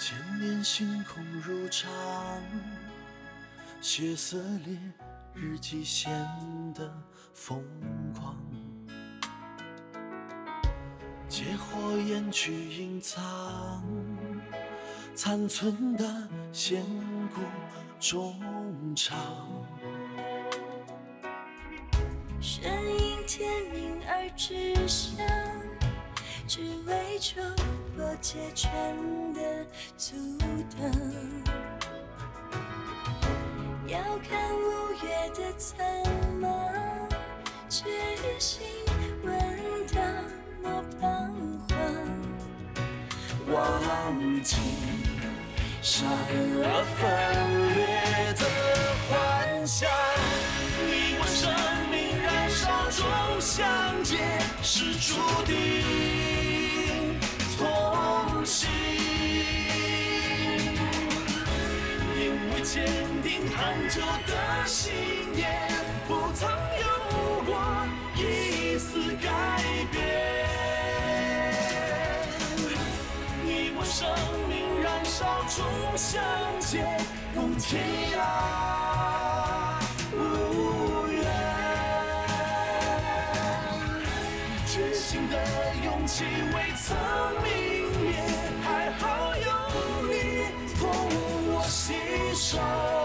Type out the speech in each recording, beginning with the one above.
千年星空如常，血色烈日极显得疯狂，借火焰去隐藏残存的千古衷肠。 神应天命而志向，只为冲破界圈的阻挡。遥看五月的苍茫，决心闻到莫彷徨。 忘记善恶分裂的幻想，你我生命燃烧中相见，是注定同行。因为坚定恒久的信念，不曾有过一丝改变。你我生命燃烧中相见，共天涯无缘。知心的勇气未曾泯灭，还好有你同我携手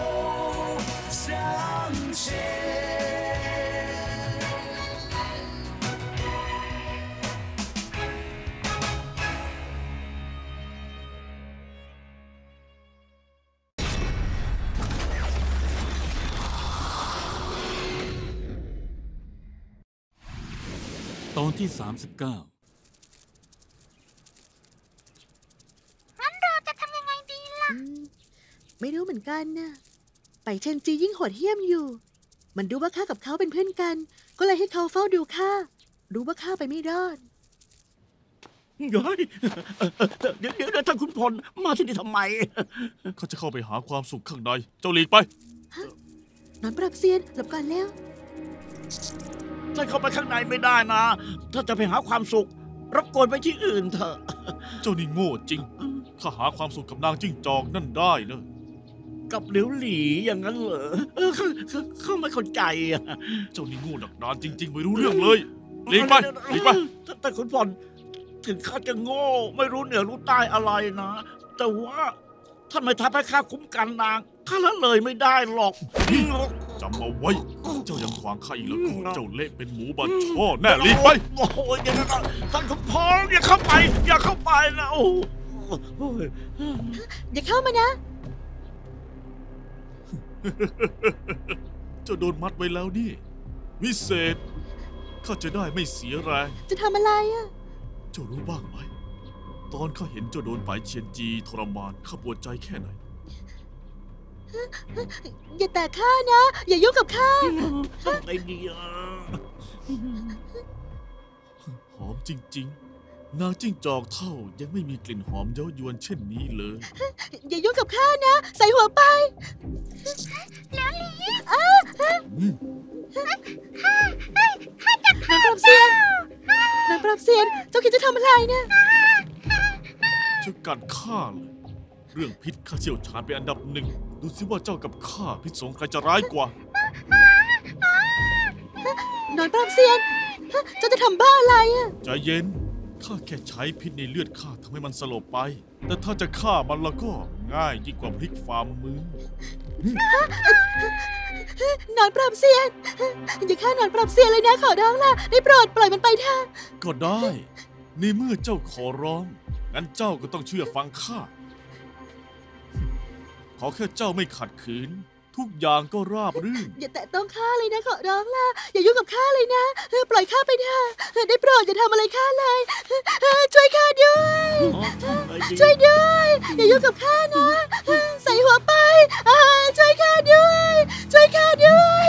向前。 ตอนที่ 39 งั้นเราจะทำยังไงดีล่ะไม่รู้เหมือนกันนะไปเชนจียิ่งโหดเหี้ยมอยู่มันรู้ว่าข้ากับเขาเป็นเพื่อนกันก็เลยให้เขาเฝ้าดูข้ารู้ว่าข้าไปไม่รอดเฮ้ยเดี๋ยวท่านขุนพลมาที่นี่ทำไมเขาจะเข้าไปหาความสุขข้างในเจ้าหลีกไปนอนปรับเซียนหลบก่อนแล้วท่านเข้าไปข้างในไม่ได้นะถ้าจะไปหาความสุขรบกวนไปที่อื่นเถอะเจ้านี่โง่จริงข้าหาความสุขกับนางจิ้งจอกนั่นได้เลยกับเหลียวหลี่อย่างนั้นเหรอเขาไม่เข้าใจเจ้านี่โง่ดักดานจริงๆไม่รู้เรื่องเลยหลีกไปท่านขุนพลถึงข้าจะโง่ไม่รู้เหนือรู้ใต้อะไรนะแต่ว่าท่านไม่ทำให้ข้าคุ้มกันนางข้าละเลยไม่ได้หรอกจำเอาไว้เจ้ายังขวางข้าอีกแล้วก็เจ้าเละเป็นหมูบาช่อแน่หลีกไปโอ้ยอย่างนั้นท่านขุนพลอย่าเข้าไปนะโอ้อย่าเข้ามานะเจ้าโดนมัดไว้แล้วนี่วิเศษข้าจะได้ไม่เสียแรงจะทำอะไรอ่ะเจ้ารู้บ้างไหมตอนข้าเห็นเจ้าโดนไปเชียนจีทรมานข้าปวดใจแค่ไหนอย่าแตะข้านะอย่ายุ่งกับข้าทำไงดีอ่ะหอมจริงๆนางจิ้งจอกเท่ายังไม่มีกลิ่นหอมเย้ายวนเช่นนี้เลยอย่ายุ่งกับข้านะใส่หัวไปแล้วลีข้าจะฆ่านางปรับเซียนเจ้าคิดจะทำอะไรเนี่ยเจ้ากัดข้าเลยเรื่องพิษข้าเชี่ยวชาญเป็นอันดับหนึ่งดูสิว่าเจ้ากับข้าพิษสงใครจะร้ายกว่านอนปรับเซียนเจ้าจะทำบ้าอะไรอ่ะใจเย็นข้าแค่ใช้พิษในเลือดข้าทำให้มันสลบไปแต่ถ้าจะฆ่ามันแล้วก็ง่ายยิ่งกว่าพลิกฝ่ามือนอนปรับเซียนอย่าฆ่านอนปรับเซียนเลยนะขอร้องล่ะได้โปรดปล่อยมันไปเถอะก็ได้ในเมื่อเจ้าขอร้องงั้นเจ้าก็ต้องเชื่อฟังข้าขอแค่เจ้าไม่ขัดขืนทุกอย่างก็ราบรื่นอย่าแตะต้องข้าเลยนะขอร้องล่ะอย่ายุ่งกับข้าเลยนะปล่อยข้าไปเถอะได้โปรดอย่าทำอะไรข้าเลยช่วยข้าด้วยช่วยด้วยอย่ายุ่งกับข้านะใส่หัวไปช่วยข้าด้วยช่วยข้าด้วย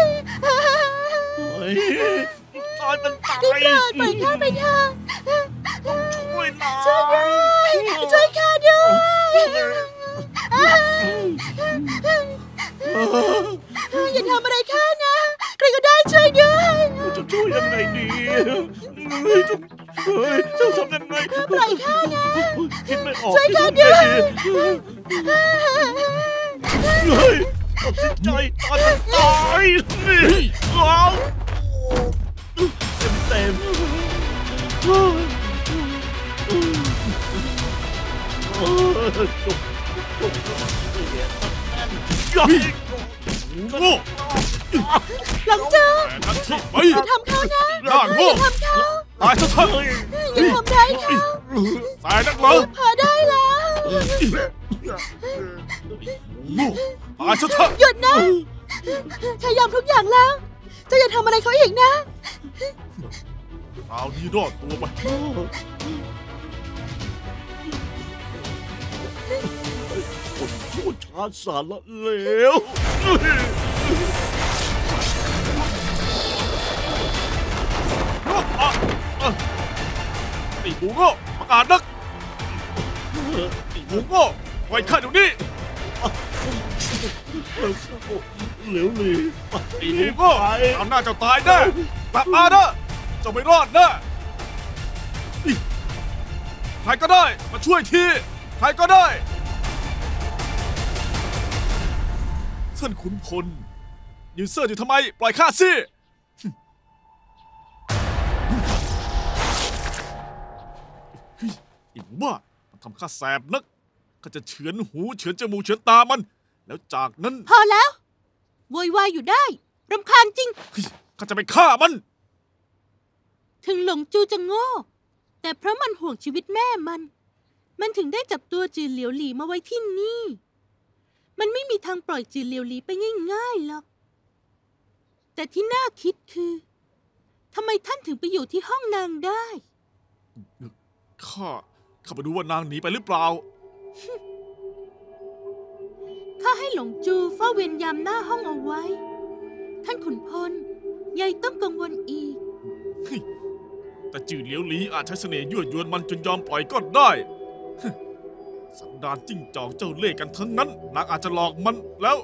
ตายเป็นตายได้โปรดปล่อยข้าไปเถอะช่วยนะช่วยด้วยช่วยข้าด้วยอย่าทำอะไรข้านะใครก็ได้ช่วยด้วยจะช่วยยังไงดีเจ้าทำยังไงปล่อยข้านะคิดไม่ออกช่วยข้าด้วยเฮ้ยตัดสินใจตายนี่เอาเต็มจบโง่หลงจูแต่นั่นที่ไปอย่าทำเขานะหน้าโง่อย่าทำเขาตายซะเถอะอย่าทำร้ายเขาตายนักเหรอพอได้แล้วโง่ตายซะเถอะหยุดนะข้ายอมทุกอย่างแล้วเจ้าอย่าทำอะไรเขาอีกนะคราวนี้รอดตัวไปคนชั่วช้าสารเลวไอ้หมูโง่ประกาศนักไอ้หมูโง่ปล่อยข้าเดี๋ยวนี้เหลวหลีไอ้หมูโง่เอาหน้าเจ้าตายแน่กลับมานะเจ้าไม่รอดแน่ใครก็ได้มาช่วยทีใครก็ได้ท่านขุนพลยืนเสื้ออยู่ทำไมปล่อยข้าสิไอ้หมูบ้ามันทำข้าแสบนักข้าจะเฉือนหูเฉือนจมูกเฉือนตามัน แล้วจากนั้นพอแล้วโวยวายอยู่ได้รำคาญจริงข้าจะไปฆ่ามันถึงหลงจูจะโง่ แต่เพราะมันห่วงชีวิตแม่มันถึงได้จับตัวจือเหลียวหลีมาไว้ที่นี่ มันไม่มีทางปล่อยจือเหลียวหลีไปง่ายๆหรอก แต่ที่น่าคิดคือทำไมท่านถึงไปอยู่ที่ห้องนางได้ข้าไปดูว่านางหนีไปหรือเปล่าข้าให้หลงจูเฝ้าเวรยามหน้าห้องเอาไว้ ท่านขุนพลยายต้องกังวลอีกแต่จืดเหลียวหลีอาจใช้เสน่ห์ยั่วยวนมันจนยอมปล่อยก็ได้ สันดานจิ้งจอกเจ้าเล่ห์กันทั้งนั้นนางอาจจะหลอกมันแล้ว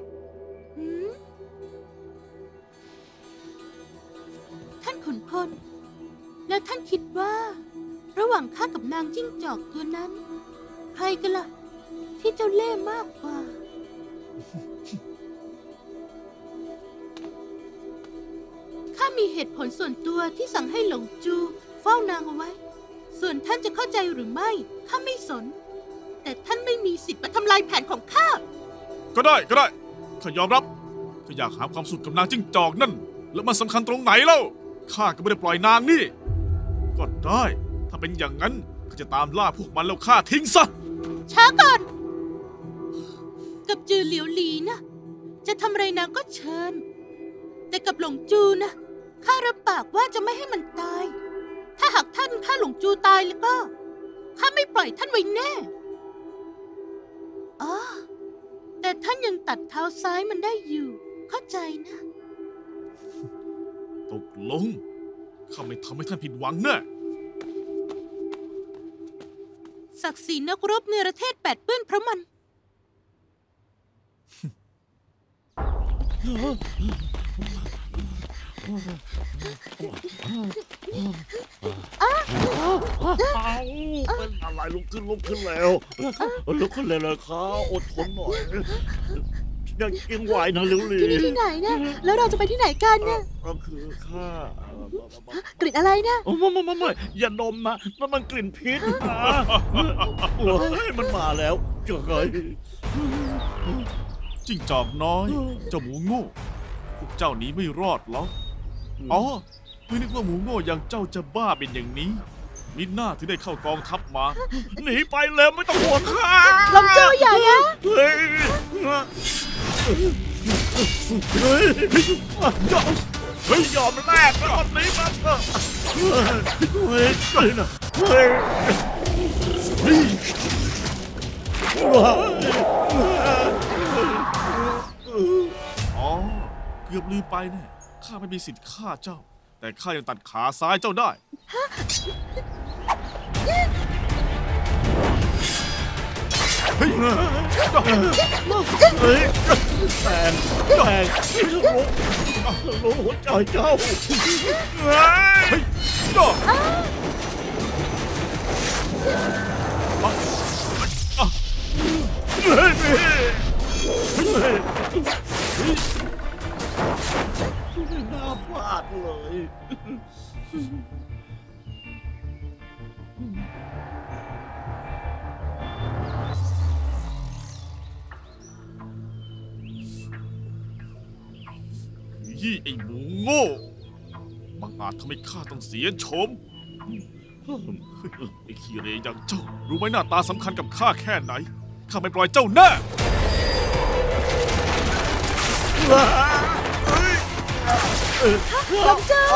ท่านขุนพล แล้วท่านคิดว่า ระหว่างข้ากับนางจิ้งจอกตัวนั้น ใครกันล่ะ ที่เจ้าเล่ห์มากกว่า ข้ามีเหตุผลส่วนตัวที่สั่งให้หลงจูเฝ้านางเอาไว้ ส่วนท่านจะเข้าใจหรือไม่ข้าไม่สน แต่ท่านไม่มีสิทธิ์มาทำลายแผนของข้าก็ได้ข้ายอมรับข้าอยากหาความสุขกับนางจิ้งจอกนั่น แล้วมันสำคัญตรงไหนเล่าข้าก็ไม่ได้ปล่อยนางนี่ก็ได้ ถ้าเป็นอย่างนั้นข้าจะตามล่าพวกมันแล้วฆ่าทิ้งซะช้าก่อน กับจือเหลียวหลีนะจะทำอะไรนางก็เชิญ แต่กับหลงจูนะข้ารับปากว่าจะไม่ให้มันตาย ถ้าหากท่านฆ่าหลงจูตายแล้วก็ข้าไม่ปล่อยท่านไว้แน่อ๋อแต่ท่านยังตัดเท้าซ้ายมันได้อยู่ เข้าใจนะตกลงข้าไม่ทำให้ท่านผิดหวังแน่ศักดิ์ศรีนักรบเนรเทศแปดเปื้อนเพราะมันเป็นอะไรลุกขึ้นแล้วลุกขึ้นเลยเลยครับอดทนหน่อยยังไหวนะเหลวหลีที่นี่ที่ไหนนะแล้วเราจะไปที่ไหนกันเนี่ยก็คือข้ากลิ่นอะไรนะไม่อย่าดมนะนั่นมันกลิ่นพิษนะโอ้ยมันมาแล้วเจ้ยจิ้งจอกน้อย เจ้าหมูโง่พวกเจ้าหนีไม่รอดหรอกอ๋อไม่นึกว่าหมูโง่อย่างเจ้าจะบ้าเป็นอย่างนี้มิน่าที่ได้เข้ากองทัพมาหนีไปแล้วไม่ต้องห่วงข้าหลงจูอย่านะเฮ้ยเฮ้ยเฮ้ยยอมแลกตอนนี้มาเถอะเฮ้ยเฮ้ยนะเฮ้ยอ๋อเกือบลืมไปเนี่ยข้าไม่มีสิทธิ์ฆ่าเจ้า แต่ข้ายังตัดขาซ้ายเจ้าได้ เฮ้ยเฮ้ยแตงรู้หัวใจเจ้าเเฮ้ยฮ้ยจ้าไม่น่าพลาดเลยยี่ไอ้หมูโง่บังอาจทำให้ข้าต้องเสียโฉมไอ้ขี้เหร่อย่างเจ้ารู้ไหมหน้าตาสำคัญกับข้าแค่ไหนข้าไม่ปล่อยเจ้าแน่หลงจู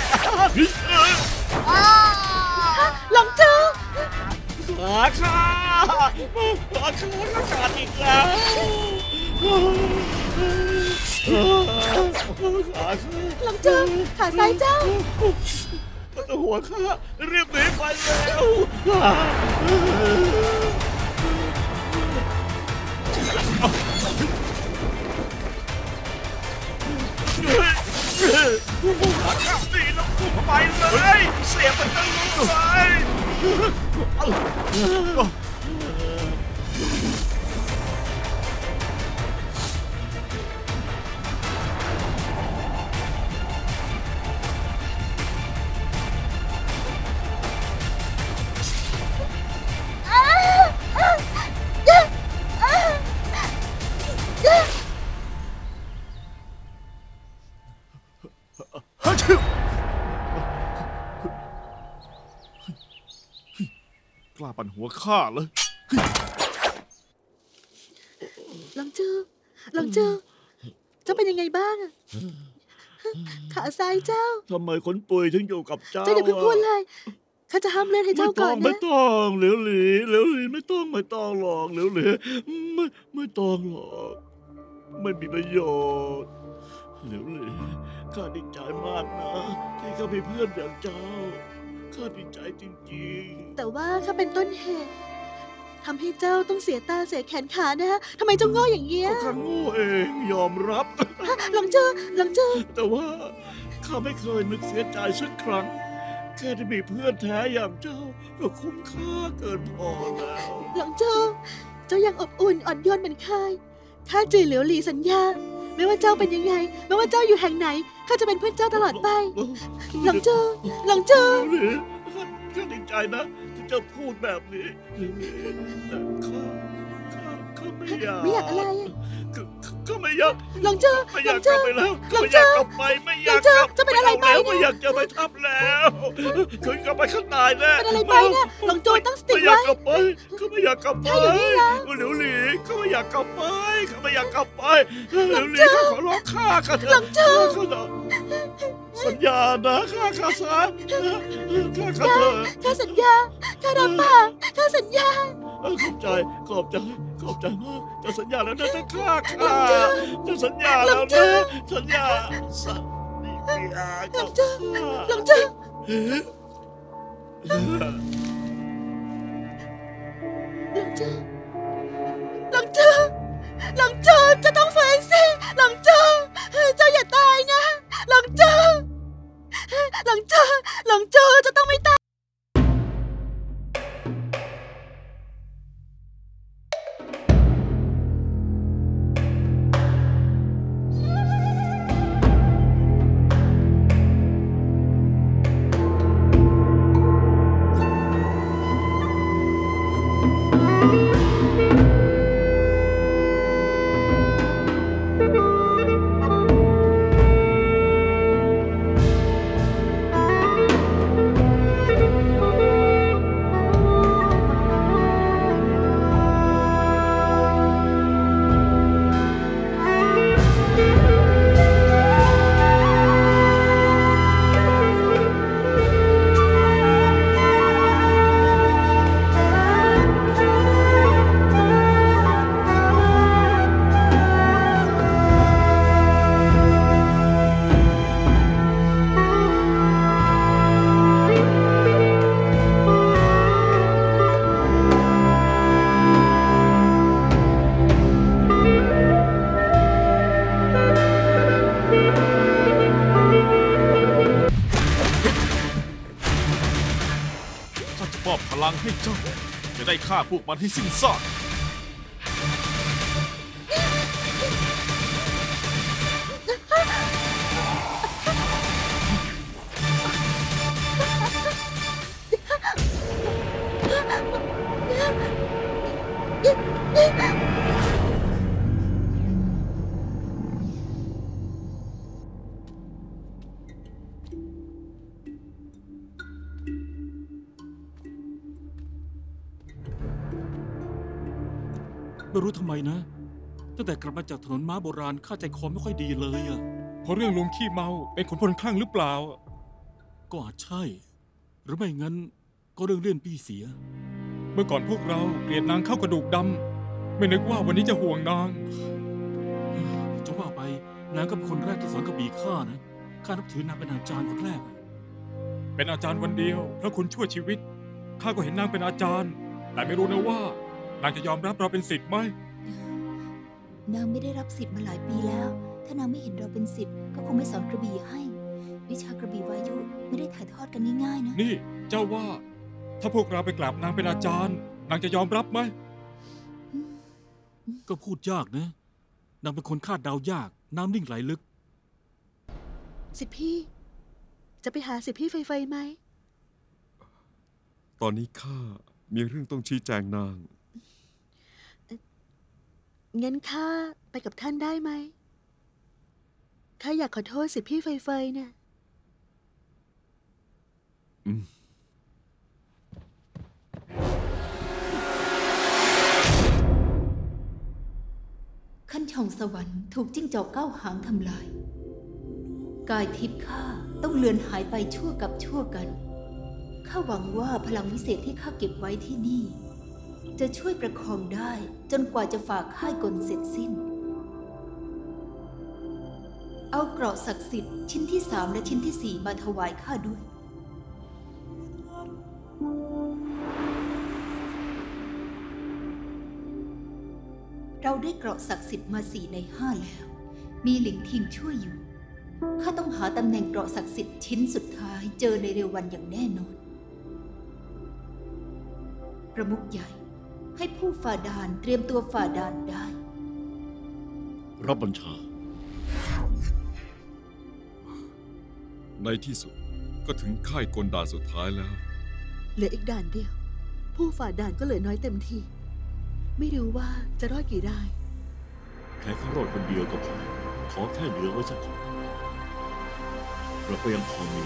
หลงจูขาข้าขาดอีกแล้วขาข้าหลงจูขาซ้ายเจ้าหัวข้ารีบหนีไปแล้วขาตีแล้วพุ่งไปเลยเสียบไปตั้งเลยกล้าปั่นหัวข้าเลยหลงจูหลงจูเจ้าเป็นยังไงบ้างอะขาซ้ายเจ้าทำไมคนป่วยถึงอยู่กับเจ้าเจ้าอย่าเพิ่งพูดเลยข้าจะห้ามเลือดให้เจ้าก่อนไม่นะต้องเหลวหลีไม่ต้องหรอกเหลวหลีไม่ต้องหรอกไม่มีประโยชน์เหลวหลีข้าดีใจมากนะที่ข้ามีเพื่อนอย่างเจ้าข้าดีใจจริงๆแต่ว่าข้าเป็นต้นเหตุทำให้เจ้าต้องเสียตาเสียแขนขานะทำไมเจ้าโง่อย่างเงี้ยก็ข้าโง่เองยอมรับหลงจูหลงจูแต่ว่าข้าไม่เคยนึกเสียใจสักครั้งแค่ที่มีเพื่อนแท้อย่างเจ้าก็คุ้มค่าเกินพอแล้วหลงจูเจ้ายังอบอุ่นอ่อนโยนเหมือนเคยข้าจือเหลียวหลีสัญญาไม่ว่าเจ้าเป็นยังไงไม่ว่าเจ้าอยู่แห่งไหนข้าจะเป็นเพื่อนเจ้าตลอดไปหลงจูหลงจูข้าดีใจนะที่เจ้าพูดแบบนี้แต่ข้าไม่อยากไม่อยากอะไรข้าไม่อยากหลงจูไม่อหลยากงกจูลับไปแล้วหลงไม่อจูยากกลับไปไม่อยากกลับจะเป็นอะไรไปแล้วเนี่ยไม่อยากจะไปทับแล้วคืนกลับไปข้างในแน่เป็นอะไรไปเนี่ยหลงจูตั้งสติไม่อยากไว้กลับไปข้าไม่อยากกลับไปข้าอยู่นี่นะเหลียวหลีข้าไม่อยากกลับไปข้าไม่อยากกลับไปเหลียวหลีข้าขอร้องข้าเถอะหลงจูข้าเถอะสัญญานะข้าซะข้าเถอะข้าสัญญาข้ารับปากข้าสัญญาขอบใจมากจะสัญญาแล้วนะจะฆ่าจะสัญญาหลแล้วงจูนะสัญญาสัญญาหลงจูหลงจูหลงจูหลงจูหลงจูจะต้องฟื้นสิหลงจูเจ้าอย่าตายนะหลงจูหลงจูหลงจูจะต้องไม่ตายมอบพลังให้เจ้าจะได้ฆ่าพวกมันให้สิ้นซากไม่รู้ทำไมนะตั้งแต่กลับมาจากถนนม้าโบราณข้าใจคอไม่ค่อยดีเลยอะเพราะเรื่องลุงขี้เมาเป็นขุนพลคลั่งหรือเปล่าก็อาจใช่หรือไม่งั้นก็เรื่องเลี่ยนปี้เสียเมื่อก่อนพวกเราเกลียดนางเข้ากระดูกดำไม่นึกว่าวันนี้จะห่วงนางจะว่าไปนางก็เป็นคนแรกที่สอนกระบี่ข้านะข้านับถือนางเป็นอาจารย์คนแรกเป็นอาจารย์วันเดียวเพราะคุณช่วยชีวิตข้าก็เห็นนางเป็นอาจารย์แต่ไม่รู้นะว่านางจะยอมรับเราเป็นศิษย์ไหมนางไม่ได้รับศิษย์มาหลายปีแล้วถ้านางไม่เห็นเราเป็นศิษย์ก็คงไม่สอนกระบี่ให้วิชากระบี่วายุไม่ได้ถ่ายทอดกันง่ายๆนะนี่เจ้าว่าถ้าพวกเราไปกราบนางเป็นอาจารย์นางจะยอมรับไหมก็พูดยากนะนางเป็นคนคาดเดายากน้ำนิ่งไหลลึกศิษย์พี่จะไปหาศิษย์พี่ไฟไหมตอนนี้ข้ามีเรื่องต้องชี้แจงนางงั้นข้าไปกับท่านได้ไหมข้าอยากขอโทษศิษย์พี่ไฟนะขั้นช่องสวรรค์ถูกจิ้งจอก9 หางทำลายกายทิพย์ข้าต้องเลือนหายไปชั่วกับชั่วกันข้าหวังว่าพลังวิเศษที่ข้าเก็บไว้ที่นี่จะช่วยประคองได้จนกว่าจะฝากค่ายกลเสร็จสิ้นเอาเกราะศักดิ์สิทธิ์ชิ้นที่3และชิ้นที่4มาถวายข้าด้วยเราได้เกราะศักดิ์สิทธิ์มา4 ใน 5แล้วมีหลิงทิงช่วยอยู่ข้าต้องหาตำแหน่งเกราะศักดิ์สิทธิ์ชิ้นสุดท้ายเจอในเร็ววันอย่างแน่นอนประมุขใหญ่ให้ผู้ฝ่าด่านเตรียมตัวฝ่าด่านได้รับบัญชาในที่สุดก็ถึงค่ายกลด่านสุดท้ายแล้วเหลืออีกด่านเดียวผู้ฝ่าด่านก็เหลือน้อยเต็มทีไม่รู้ว่าจะรอดกี่ได้แค่ข้ารอดคนเดียวก็พอขอแค่เหลือไว้สักคนเราก็ยังพอมี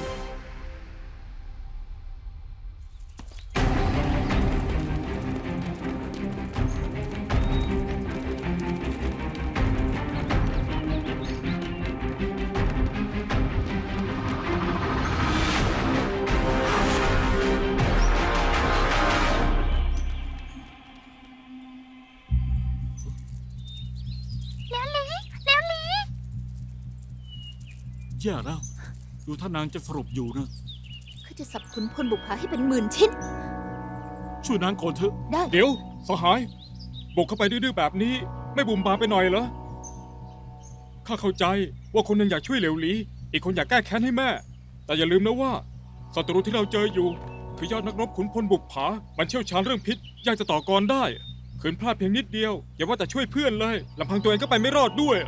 แย่แล้วดูท่านางจะสรุปอยู่นะข้าจะสับขุนพลบุกผาให้เป็น10,000 ชิ้นช่วยนางก่อนเถอะได้เดี๋ยวสหายบุกเข้าไปดื้อๆแบบนี้ไม่บุ่มบามไปหน่อยเหรอข้าเข้าใจว่าคนหนึ่งอยากช่วยเหลวหลีอีกคนอยากแก้แค้นให้แม่แต่อย่าลืมนะว่าศัตรูที่เราเจออยู่คือยอดนักรบขุนพลบุกผามันเชี่ยวชาญเรื่องพิษยากจะต่อกรได้ขืนพลาดเพียงนิดเดียวอย่าว่าแต่ช่วยเพื่อนเลยลำพังตัวเองก็ไปไม่รอดด้วย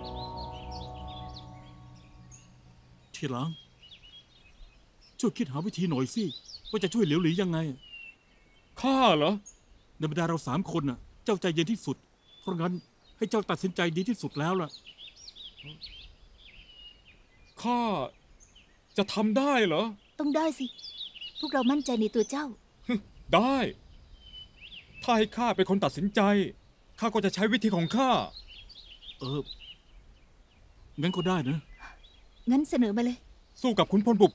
ทีหลังช่วยคิดหาวิธีหน่อยสิว่าจะช่วยเหลียวหลียังไงข้าเหรอในบรรดาเรา3 คนน่ะเจ้าใจเย็นที่สุดเพราะงั้นให้เจ้าตัดสินใจดีที่สุดแล้วล่ะข้าจะทำได้เหรอต้องได้สิพวกเรามั่นใจในตัวเจ้าได้ถ้าให้ข้าเป็นคนตัดสินใจข้าก็จะใช้วิธีของข้างั้นก็ได้นะงั้นเสนอมาเลยสู้กับขุนพลบุก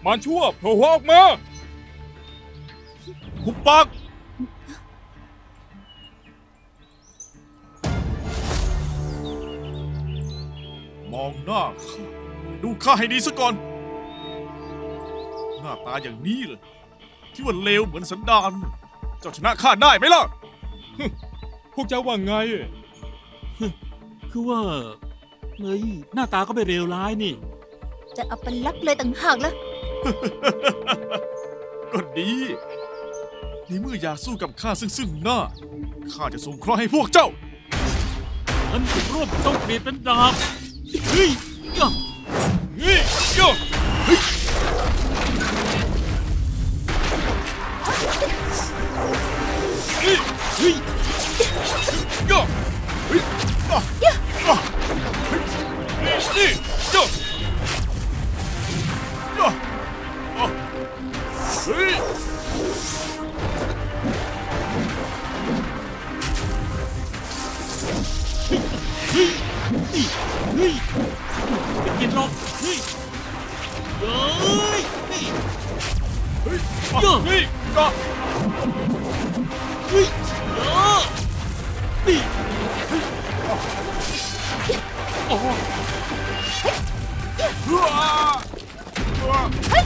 มารชั่วโผล่หัวออกมาหุบปากมองหน้าข้าดูข้าให้ดีซะก่อน หน้าตาอย่างนี้เลยที่ว่าเลวเหมือนสันดานเจ้าชนะข้าได้ไหมล่ะพวกเจ้าว่าไงคือว่าเฮ้ยหน้าตาก็ไม่เลวร้ายนี่จะเอาเป็นลักเลยต่างหากล่ะก็ดีในเมื่ออยากสู้กับข้าซึ่งหน้าข้าจะส่งเคราะห์ให้พวกเจ้ามันถูกรวบต้องเปลี่ยนเป็นดาบเฮ้ยย่านี่โย่เฮ้ยนี่เฮ้ยโย่เฮ้ยอ่ะอ่ะเฮ้ยนี่โย่อ่ะอ่ะเฮ้ยเฮ้ยนี่เฮ้ยไม่กินหรอกเฮ้ยเฮ้ยนี่เฮ้ยอ่ะนี่อ่ะเฮ้ยนี่อ๋ออ่ะอ่ะ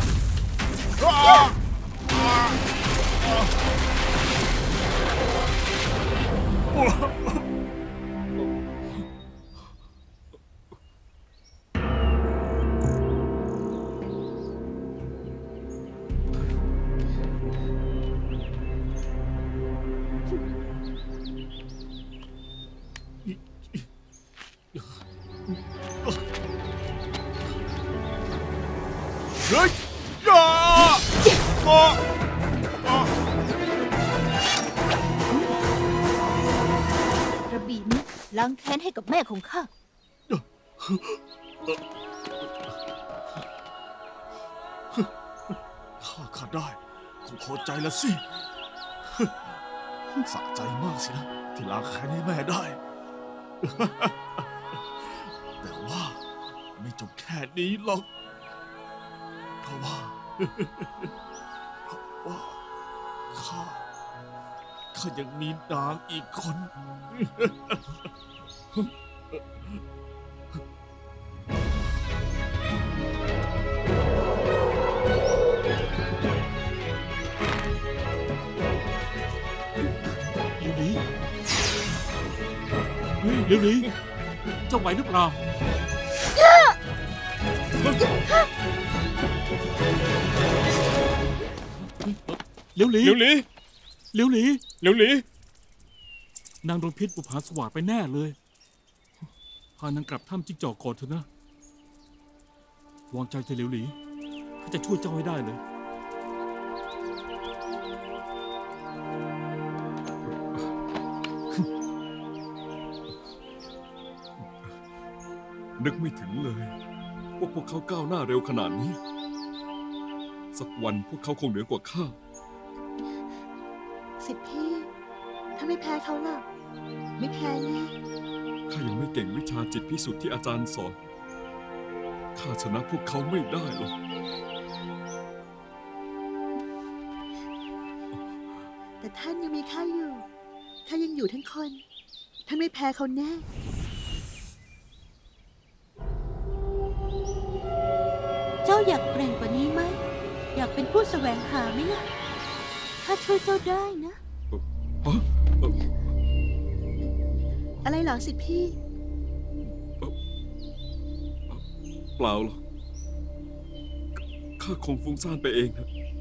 อ่ะ เฮ้ยอย่าอ่ะอ่ะกระบี่นี้ล้างแค้นให้กับแม่ของข้าข้าได้คงพอใจแล้วสิสะใจมากสินะที่ล้างแค้นให้แม่ได้ แต่ว่าไม่จบแค่นี้หรอกเพราะว่าข้ายังมีนางอีกคนเร็วนี้เฮ้ยเร็วนี้เจ้าไหวหรือเปล่าเร็วหลีเร็วหลีเร็วหลีเร็วหลีนางโดนพิษบุปผาสวาดไปแน่เลยพานางกลับถ้ำจิ้งจอกก่อนเถอะนะวางใจเธอเร็วหลีข้าจะช่วยเจ้าให้ได้เลยนึกไม่ถึงเลยว่าพวกเขาก้าวหน้าเร็วขนาดนี้ สักวันพวกเขาคงเหนือกว่าข้าสิทธิพี่ ถ้าไม่แพ้เขาล่ะ ไม่แพ้แน่ข้ายังไม่เก่งวิชาจิตพิสุทธิ์ที่อาจารย์สอนข้าชนะพวกเขาไม่ได้หรอกแต่ท่านยังมีข้าอยู่ข้ายังอยู่ทั้งคนท่านไม่แพ้เขาแน่ เจ้าอยากแกร่งกว่านี้ไหม อยากเป็นผู้แสวงหาไหมล่ะข้าช่วยเจ้าได้นะ อะไรเหรอสิพี่เปล่าหรอกข้าคงฟุ้งซ่านไปเองนะ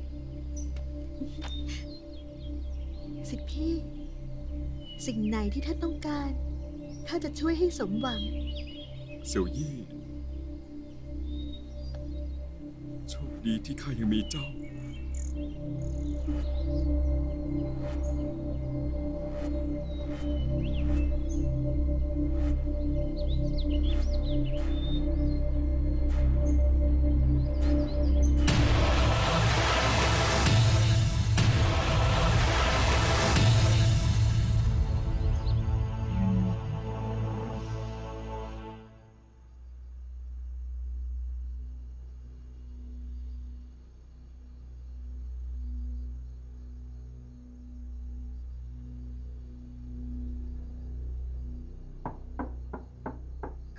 สิพี่ สิ่งไหนที่ท่านต้องการข้าจะช่วยให้สมหวังเสี่ยวยี่โชคดีที่ข้ายังมีเจ้า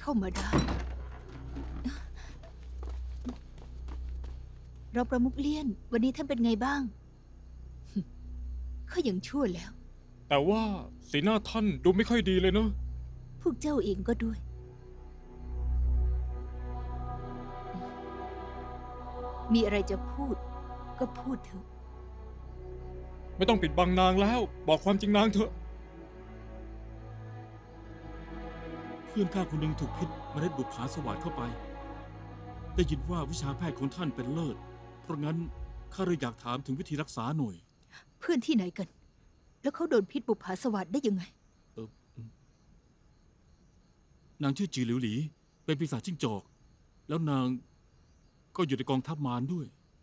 เข้ามาได้รองประมุขเลี่ยนวันนี้ท่านเป็นไงบ้างข้ายังชั่วแล้วแต่ว่าสีหน้าท่านดูไม่ค่อยดีเลยเนอะพวกเจ้าเองก็ด้วยมีอะไรจะพูดก็พูดเถอะไม่ต้องปิดบังนางแล้ว บอกความจริงนางเถอะเพื่อนข้าคนหนึ่งถูกพิษเมล็ดบุปผาสวาดเข้าไปได้ยินว่าวิชาแพทย์ของท่านเป็นเลิศเพราะงั้นข้าเลยอยากถามถึงวิธีรักษาหน่อยเพื่อนที่ไหนกัน แล้วเขาโดนพิษบุปผาสวาดได้ยังไงนางชื่อจือหลิวหลีเป็นปีศาจจิ้งจอกแล้วนางก็อยู่ในกองทัพมารด้วย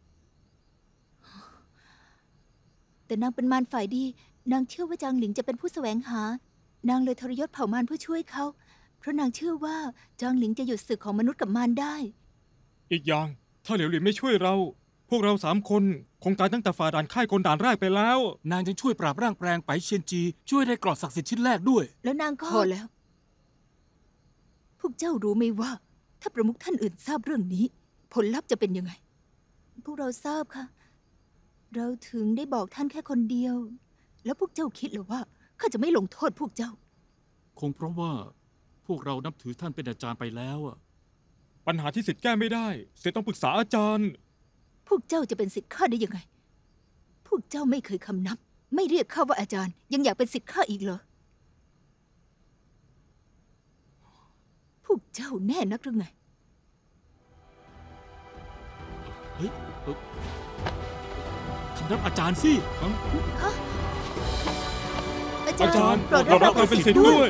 แต่นางเป็นมารฝ่ายดีนางเชื่อว่าจางหลิงจะเป็นผู้แสวงหานางเลยทรยศเผ่ามารเพื่อช่วยเขาเพราะนางเชื่อว่าจางหลิงจะหยุดศึกของมนุษย์กับมารได้อีกอย่างถ้าเหลียวหลินไม่ช่วยเราพวกเรา3 คนคงตายตั้งแต่ฝ่าด่านค่ายกลด่านแรกไปแล้วนางจึงช่วยปราบร่างแปลงไปเชียนจีช่วยได้กรอบศักดิ์สิทธิ์ชิ้นแรกด้วยแล้วนางก็พอแล้วพวกเจ้ารู้ไหมว่าถ้าประมุขท่านอื่นทราบเรื่องนี้ผลลัพธ์จะเป็นยังไงพวกเราทราบค่ะเราถึงได้บอกท่านแค่คนเดียวแล้วพวกเจ้าคิดหรือว่าข้าจะไม่ลงโทษพวกเจ้าคงเพราะว่าพวกเรานับถือท่านเป็นอาจารย์ไปแล้วอะปัญหาที่ศิษย์แก้ไม่ได้เสียต้องปรึกษาอาจารย์พวกเจ้าจะเป็นศิษย์ข้าได้ยังไงพวกเจ้าไม่เคยคำนับไม่เรียกข้าว่าอาจารย์ยังอยากเป็นศิษย์ข้าอีกเหรอพวกเจ้าแน่นักหรือไงเฮ้ยคำนับอาจารย์สิอาจารย์เรารับการเป็นศิษย์ด้วย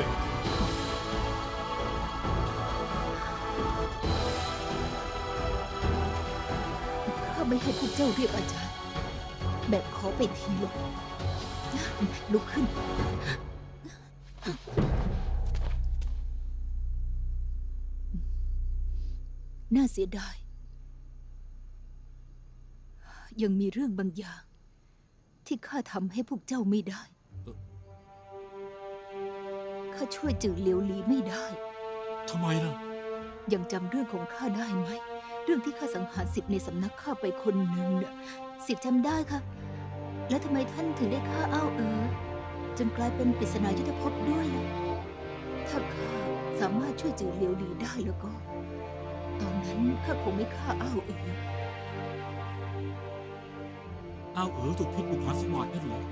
ข้าไม่ให้พวกเจ้าเรียกอาจารย์แบบขอไปทีหรอกลุกขึ้นน่าเสียดายยังมีเรื่องบางอย่างที่ข้าทำให้พวกเจ้าไม่ได้ข้าช่วยจือเหลียวหลีไม่ได้ทำไมล่ะยังจำเรื่องของข้าได้ไหมเรื่องที่ข้าสังหารศิษย์ในสำนักข้าไปคนหนึ่งเนี่ยศิษย์จำได้ค่ะแล้วทำไมท่านถึงได้ฆ่าอ้าวจนกลายเป็นปริศนายุทธภพด้วยล่ะถ้าข้าสามารถช่วยจือเหลียวหลีได้แล้วก็ตอนนั้นข้าคงไม่ฆ่าอ้าวถูกพิษบุปผาสวาดนั่นเหรอ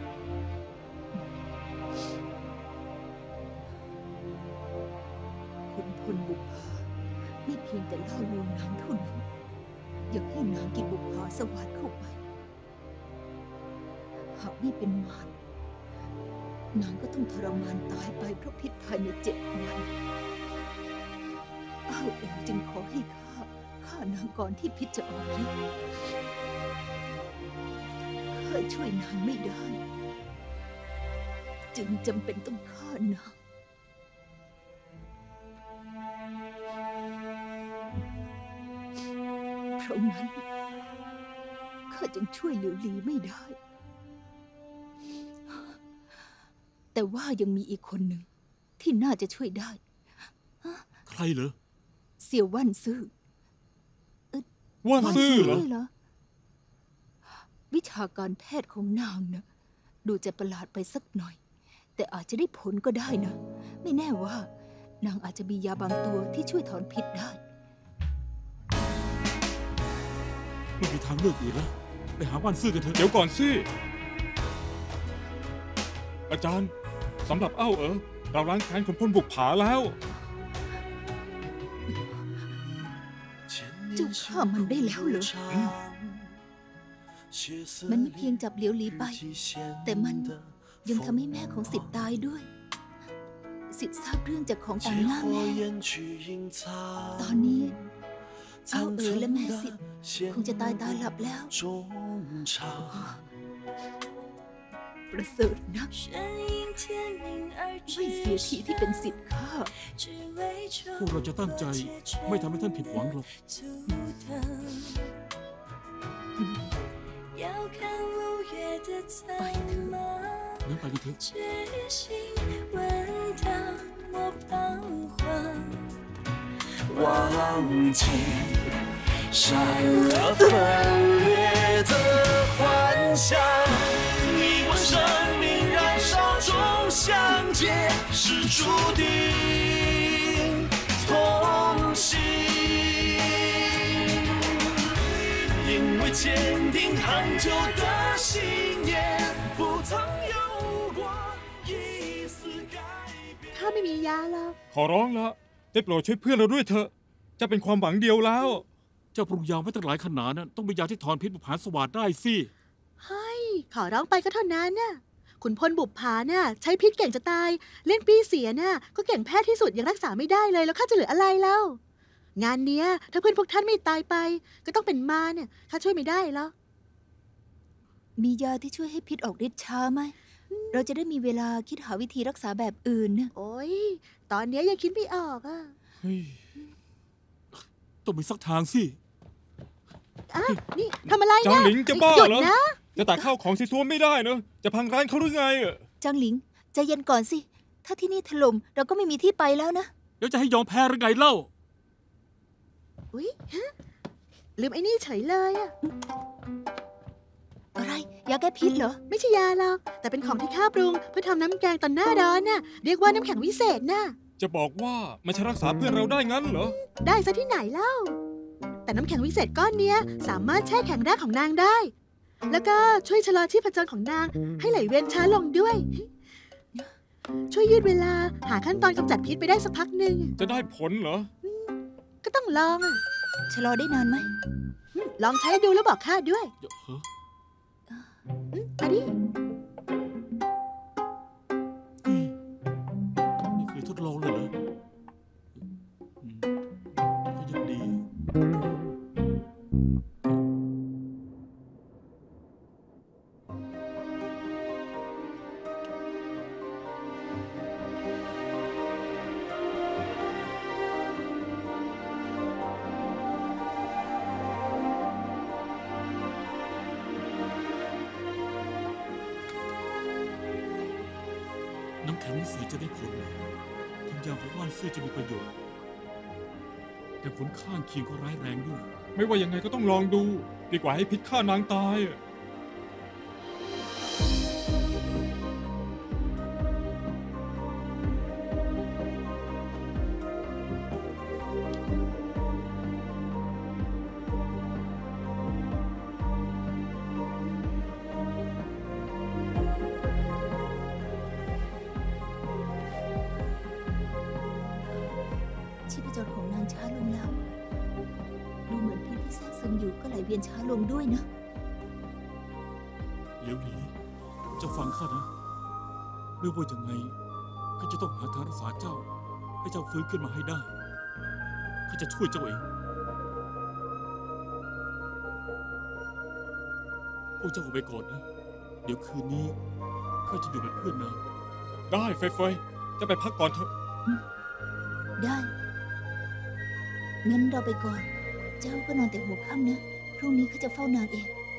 ขุนพลบุปผาไม่เพียงแต่ล่อลวงนางเท่านั้นยังให้นางกินบุปผาสวาดเข้าไปหากไม่เป็นมารนางก็ต้องทรมานตายไปเพราะพิษภายใน7 วันอ้าวจึงขอให้ฆ่านางก่อนที่พิษจะออกฤทธิ์ข้าช่วยนางไม่ได้จึงจำเป็นต้องฆ่านางเพราะงั้นข้าจึงช่วยเหลียวหลีไม่ได้แต่ว่ายังมีอีกคนหนึ่งที่น่าจะช่วยได้ใครเหรอเสี่ยวว่านซื่อว่านซื่อเหรอวิชาการแพทย์ของนางนะดูจะประหลาดไปสักหน่อยแต่อาจจะได้ผลก็ได้นะไม่แน่ว่านางอาจจะมียาบางตัวที่ช่วยถอนพิษได้ไม่มีทางเลือกอื่นแล้วไปหาว่านซื่อกันเถอะเดี๋ยวก่อนสิอาจารย์สำหรับอ้าวเราล้างแค้นขุนพลบุกผาแล้วเจ้าฆ่ามันได้แล้วเหรอมันไม่เพียงจับเหลียวหลีไปแต่มันยังทำให้แม่ของศิษย์ตายด้วยศิษย์ทราบเรื่องจากของต่างหน้าแม่ตอนนี้อ้าวและแม่ศิษย์คงจะตายหลับแล้วประเสริฐนักไม่เสียทีที่เป็นศิษย์ข้าพวกเราจะตั้งใจไม่ทำให้ท่านผิดหวังหรอกไปเถอะงั้นไปกันเถอะ忘记善恶分裂的幻想。你我生命燃烧中相见，是注定同行。因为坚定恒久的信念，不曾有过一丝改变。 ข้าไม่มียาแล้วขอร้องละได้โปรดช่วยเพื่อนเราด้วยเถอะ จะเป็นความหวังเดียวแล้วเจ้าปรุงยาไว้ตั้งหลายขนาดนั้นต้องเป็นยาที่ถอนพิษบุปผาสวัสดได้สิเฮ้ย ขอร้องไปก็เท่านั้นน่ะขุนพลบุปผาน่ะใช้พิษเก่งจะตาย เล่นปีเสียน่ะก็เก่งแพทย์ที่สุดยังรักษาไม่ได้เลยแล้วข้าจะเหลืออะไรแล้ว งานเนี้ยถ้าเพื่อนพวกท่านไม่ตายไป ก็ต้องเป็นมาเนี่ยข้าช่วยไม่ได้หรอกมียาที่ช่วยให้พิษออกฤทธิ์ช้าไหม เราจะได้มีเวลาคิดหาวิธีรักษาแบบอื่นนะโอ้ยตอนเนี้ยยังคิดไม่ออกอ่ะเฮ้ย ต้องมีสักทางสิอ่ะนี่ทำอะไรจางนะหลิงจะบ้าหยุดเหรอนะจะตักข้าวของซีซัวไม่ได้เนอะจะพังร้านเขาหรือไงอะจางหลิงใจเย็นก่อนสิ ถ้าที่นี่ถล่มเราก็ไม่มีที่ไปแล้วนะแล้วจะให้ยอมแพ้หรือไงเล่าอุ้ยฮะลืมไอ้นี่เฉยเลยอ่ะอะไร ยาแก้พิษเหรอไม่ใช่ยาหรอกแต่เป็นของที่ข้าปรุงเพื่อทำน้ำแกงตอนหน้าร้อนน่ะเรียกว่าน้ำแข็งวิเศษน่ะจะบอกว่ามันจะรักษาเพื่อนเราได้งั้นเหรอได้ซะที่ไหนเล่า แต่น้ำแข็งวิเศษก้อนเนี้ยสามารถแช่แข็งร่างของนางได้ แล้วก็ช่วยชะลอชีพจรของนางให้ไหลเวียนช้าลงด้วย ช่วยยืดเวลาหาขั้นตอนกำจัดพิษไปได้สักพักหนึ่งจะได้ผลเหรอก็ต้องลองอ่ะชะลอได้นานไหมลองใช้ดูแล้วบอกข้าด้วยเดี๋ยวเฮ้อมาดินี่คือทดลองเลยเหรออืมก็ยังดี น้ำแข็งวิเศษจะได้ผลถึงยาของว่านซื่อจะมีประโยชน์ แต่ผลข้างเคียงก็ร้ายแรงด้วยไม่ว่ายังไงก็ต้องลองดู ดีกว่าให้พิษฆ่านางตายอะชีพจรของนางช้าลงแล้ว ดูเหมือนพิษที่แทรกซึมอยู่ก็ไหลเวียนช้าลงด้วยนะเหลียวหลีเจ้าฟังข้านะไม่ว่ายังไงข้าจะต้องหาทางรักษาเจ้า ให้เจ้าฟื้นขึ้นมาให้ได้ข้าจะช่วยเจ้าเองพวกเจ้าออกไปก่อนนะ เดี๋ยวคืนนี้ข้าจะอยู่เป็นเพื่อนนางได้เฟยเฟยจะไปพักก่อนเถอะได้ งั้นเราไปก่อน เจ้าก็นอนแต่หัวค่ำนะ พรุ่งนี้ข้าจะเฝ้านางเอง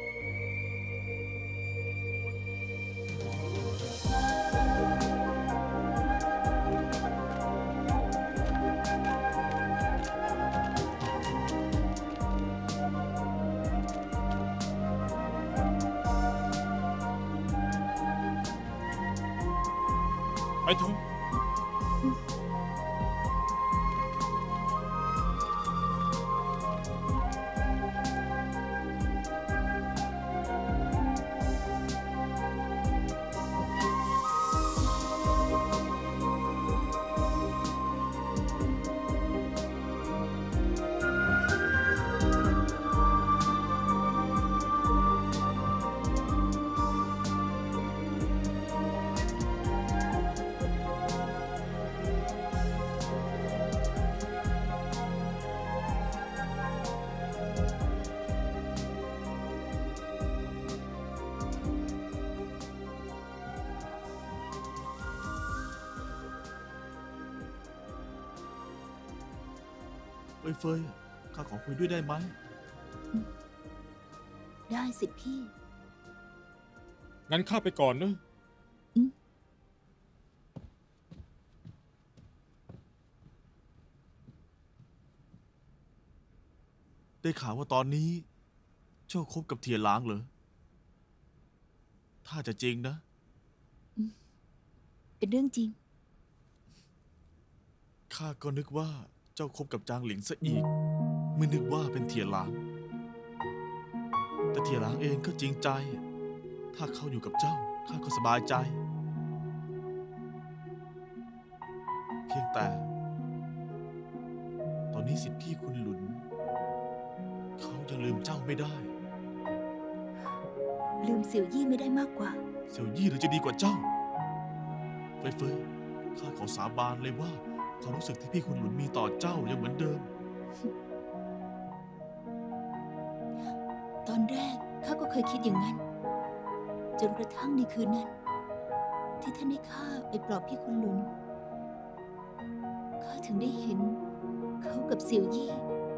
ไปเถอะเฟยข้าขอคุยด้วยได้ไหมได้สิพี่งั้นข้าไปก่อนนะนได้ข่าวว่าตอนนี้ เจ้าคบกับเทียนล้างเหรอถ้าจะจริงนะเป็นเรื่องจริงข้าก็นึกว่าเจ้าคบกับจางหลิงซะอีกไม่นึกว่าเป็นเทียนล้างแต่เทียนล้างเองก็จริงใจถ้าเขาอยู่กับเจ้าข้าก็สบายใจเพียงแต่ตอนนี้สิทธิพี่คุณหลุนเขายังลืมเจ้าไม่ได้ลืมเสี่ยวยี่ไม่ได้มากกว่าเสี่ยวยี่หรือจะดีกว่าเจ้าเฟยข้าขอสาบานเลยว่าความรู้สึกที่พี่คุณหลุนมีต่อเจ้ายังเหมือนเดิมตอนแรกข้าก็เคยคิดอย่างนั้น จนกระทั่งในคืนนั้น ที่ท่านให้ข้าไปปลอบพี่คุณหลุนข้าถึงได้เห็นเขากับเสี่ยวยี่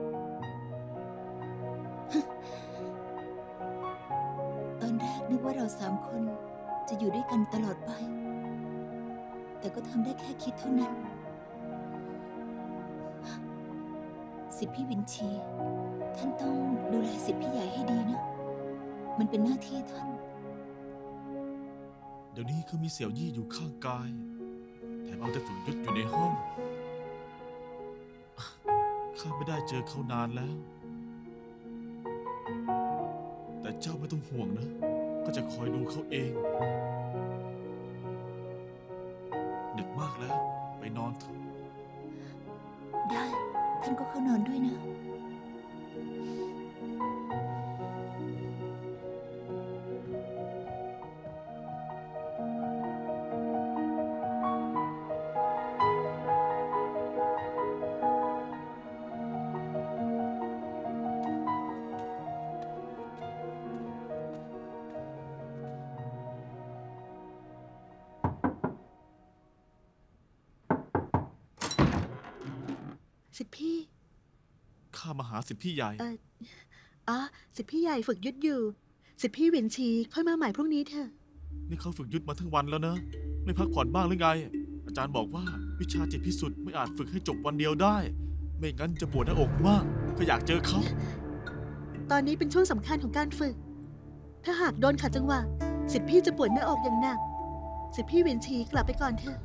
ตอนแรกนึกว่าเรา3 คนจะอยู่ด้วยกันตลอดไป แต่ก็ทำได้แค่คิดเท่านั้น สิทธิพี่วินชีท่านต้องดูแลสิทธิพี่ใหญ่ให้ดีนะ มันเป็นหน้าที่ท่านเดี๋ยวนี้เขามีเสี่ยวยี่อยู่ข้างกายแถมเอาแต่ฝึกยุทธอยู่ในห้องข้าไม่ได้เจอเขานานแล้ว แต่เจ้าไม่ต้องห่วงนะก็จะคอยดูเขาเองดึกมากแล้วไปนอนเถอะได้ ท่านก็เข้านอนด้วยนะสิทธิพี่ข้ามาหาสิทธิพี่ใหญ่สิทธิพี่ใหญ่ฝึกยุทธอยู่ สิทธิพี่หวินชีค่อยมาใหม่พรุ่งนี้เถอะนี่เขาฝึกยุทธมาทั้งวันแล้วนะไม่พักผ่อนบ้างหรือไงอาจารย์บอกว่าวิชาจิตพิสุทธิ์ไม่อาจฝึกให้จบวันเดียวได้ ไม่งั้นจะปวดหน้าอกมากก็อยากเจอเขาตอนนี้เป็นช่วงสำคัญของการฝึก ถ้าหากโดนขัดจังหวะสิทธิพี่จะปวดหน้าอกอย่างหนัก สิทธิพี่หวินชีกลับไปก่อนเถอะ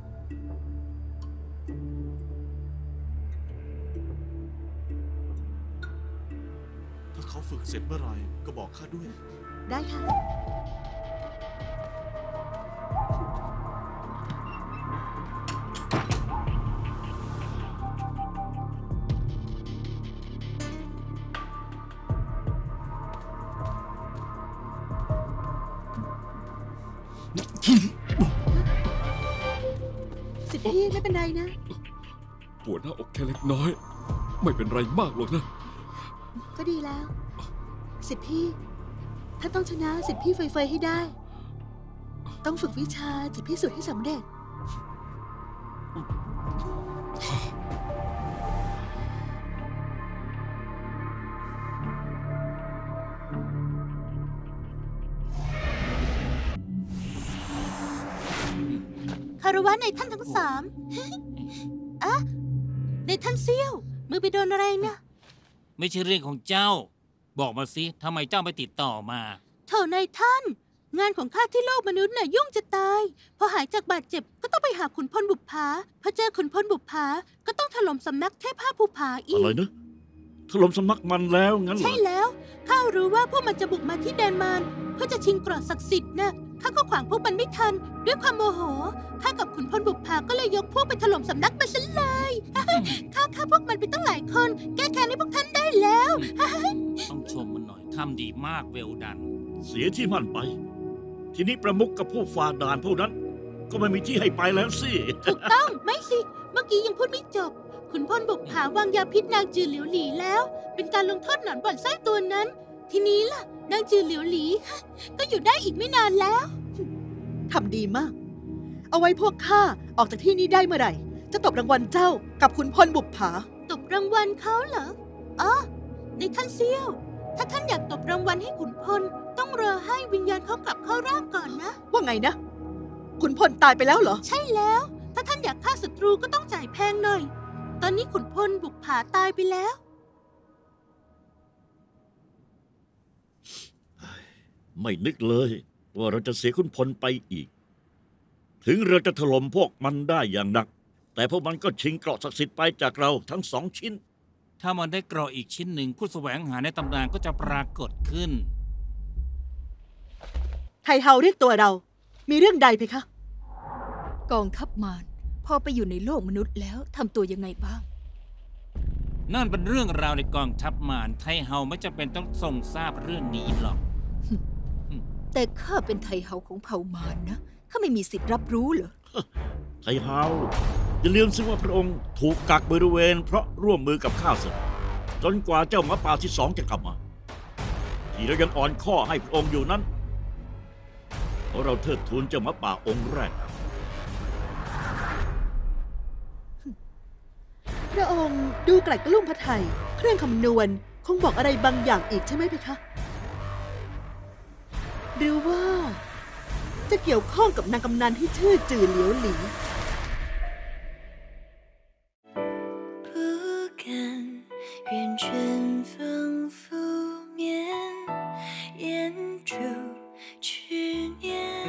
ถ้าเขาฝึกเสร็จเมื่อไหร่ก็บอกข้าด้วยได้ค่ะ สิทธิพี่ไม่เป็นไรนะปวดหน้าอกแค่เล็กน้อย ไม่เป็นไรมากหรอกนะก็ดีแล้ว สิทธิพี่ท่านต้องชนะสิทธิพี่เฟยๆให้ได้ ต้องฝึกวิชาจิตพิสูจน์ให้สำเร็จคารวะในท่านทั้ง3อะในท่านเซี่ยวมือไปโดนอะไรนะไม่ใช่เรื่องของเจ้า บอกมาสิทำไมเจ้าไม่ติดต่อมาโถในท่าน งานของข้าที่โลกมนุษย์น่ะยุ่งจะตาย พอหายจากบาดเจ็บก็ต้องไปหาขุนพลบุปผาพอเจอขุนพลบุปผาก็ต้องถล่มสำนักเทพห้าภูผาอีอะไรกนะถล่มสำนักมันแล้วงั้นเหรอใช่แล้วข้ารู้ว่าพวกมันจะบุกมาที่แดนมารเพื่อจะชิงเกราะศักดิ์สิทธิ์นะข้าก็ขวางพวกมันไม่ทัน ด้วยความโมโหข้ากับขุนพลบุปผาก็เลยยกพวกไปถล่มสำนักมันซะเลย ข้าฆ่าพวกมันไปตั้งหลายคน แก้แค้นให้พวกท่านได้แล้วต้องชมมันหน่อยทำดีมากเวลดันเสียที่มั่นไป ทีนี้ประมุขกับผู้ฝ่าด่านพวกนั้น ก็ไม่มีที่ให้ไปแล้วสิถูกต้องไม่สิ เมื่อกี้ยังพูดไม่จบ ขุนพลบุกผาวางยาพิษนางจือเหลียวหลีแล้ว เป็นการลงโทษหนอนบ่อนไส้ตัวนั้น ทีนี้ล่ะ นางจือเหลียวหลี ก็อยู่ได้อีกไม่นานแล้วทำดีมาก เอาไว้พวกข้าออกจากที่นี้ได้เมื่อไหร่ จะตบรางวัลเจ้ากับขุนพลบุปผาตบรางวัลเขาเหรอ อ๋อ ในท่านเซี่ยว ถ้าท่านอยากตบรางวัลให้ขุนพล ต้องรอให้วิญญาณเขากลับเข้าร่างก่อนนะว่าไงนะ ขุนพลตายไปแล้วเหรอใช่แล้ว ถ้าท่านอยากฆ่าศัตรูก็ต้องจ่ายแพงหน่อย ตอนนี้ขุนพลบุกผาตายไปแล้วไม่นึกเลยว่าเราจะเสียขุนพลไปอีก ถึงเราจะถล่มพวกมันได้อย่างหนัก แต่พวกมันก็ชิงเกราะศักดิ์สิทธิ์ไปจากเราทั้ง2 ชิ้นถ้ามันได้เกราะอีกชิ้นหนึ่งผู้แสวงหาในตำนานก็จะปรากฏขึ้นไทเฮาเรียกตัวเรา มีเรื่องใดเพคะกองทัพมารพอไปอยู่ในโลกมนุษย์แล้วทำตัวยังไงบ้างนั่นเป็นเรื่องราวในกองทัพมารไทเฮาไม่จำเป็นต้องทรงทราบเรื่องนี้หรอกแต่ข้าเป็นไทเฮาของเผ่ามารนะข้าไม่มีสิทธิ์รับรู้เหรอไทเฮาอย่าลืมสิว่าพระองค์ถูกกักบริเวณเพราะร่วมมือกับข้าศึกจนกว่าเจ้าหมาป่าที่ 2จะกลับมาที่เรายังอ่อนข้อให้พระองค์อยู่นั้นเพราะเราเทิดทูนเจ้าหมาป่าองค์แรกพระองค์ดูกลัดกระลุ่มพระไทยเครื่องคำนวณคงบอกอะไรบางอย่างอีกใช่ไหมเพคะ หรือว่าจะเกี่ยวข้องกับนางกำนันที่ชื่อจือเหลียวหลี不敢愿春风拂面，烟烛去年。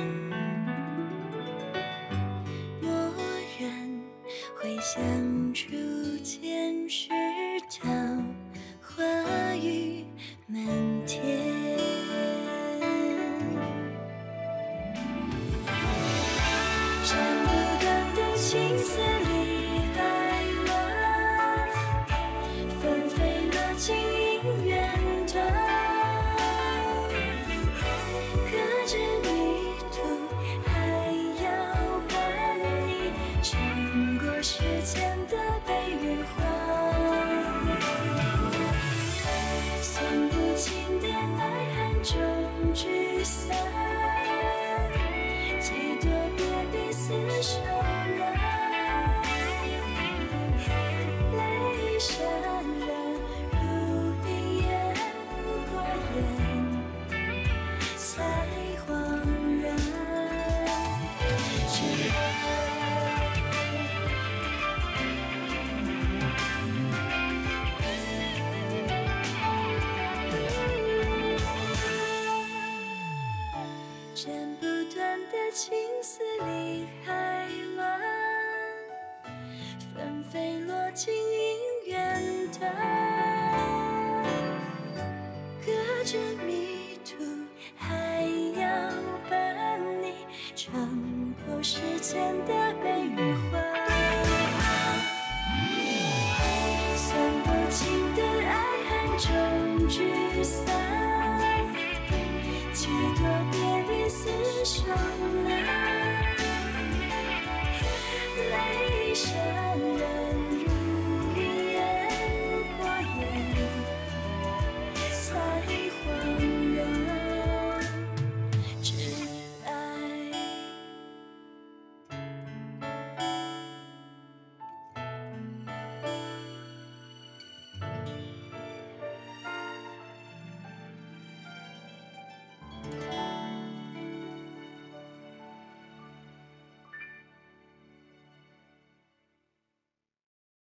蓦然回想初见时，桃花雨满天。斩不断的情丝里海乱，纷飞落尽银元端。隔着泥土还要伴你穿过时间的悲与欢，算不清的爱恨中聚散，几多别离厮守难，泪潸然如冰烟过眼，才恍然。斩不断的情丝里海乱，纷飞落尽银元端。隔着迷途还要伴你穿过时间的悲与欢，算不清的爱恨中聚散，几多别离厮守难，泪潸然